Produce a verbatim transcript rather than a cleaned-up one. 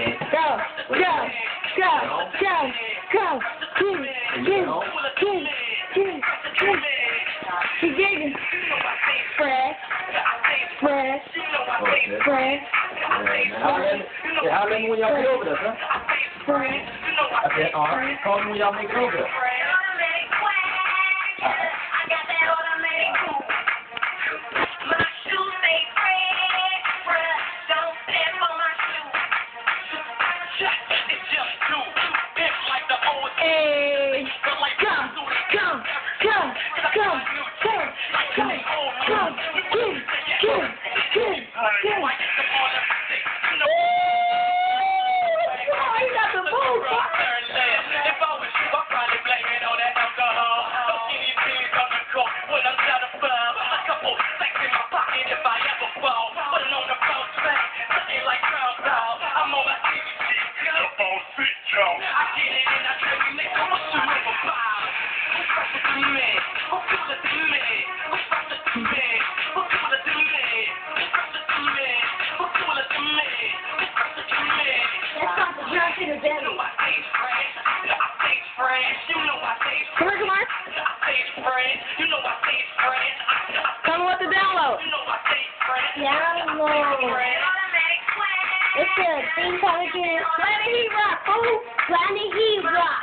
Go, go, go, go, go. Get it, get it, get it, get it, get it. She digging. Fresh, fresh, fresh. How long will y'all be over there, sir? Fresh. Okay, all right. How long will y'all make it over there? Hey, come, come, come, come, come, come, come, get it, get it, get it, get it. Oh, you got the move, boy. Come on, come on. Come on with the download. Download. It's a thing called again. Planet Heat Rock. Oh, Planet Heat Rock.